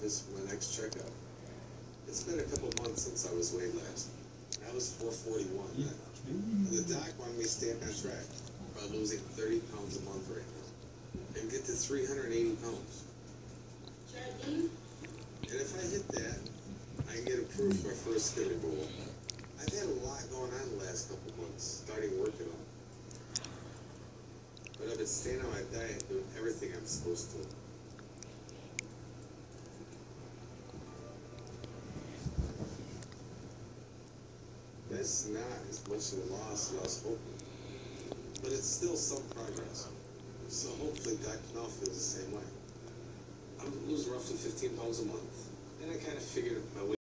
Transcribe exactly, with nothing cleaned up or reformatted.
office for my next checkup. It's been a couple months since I was weighed last. I was four forty-one then. And the doc wanted me to stay on track by losing thirty pounds a month right now and get to three hundred eighty pounds. And if I hit that, I can get approved for my first skill goal. I've had a lot going on the last couple months, starting working on. But I've been staying on my diet, doing everything I'm supposed to. That's not as much of a loss as I was hoping, but it's still some progress. So hopefully Doctor Knopf feels the same way. I'm losing roughly fifteen pounds a month, and I kind of figured my way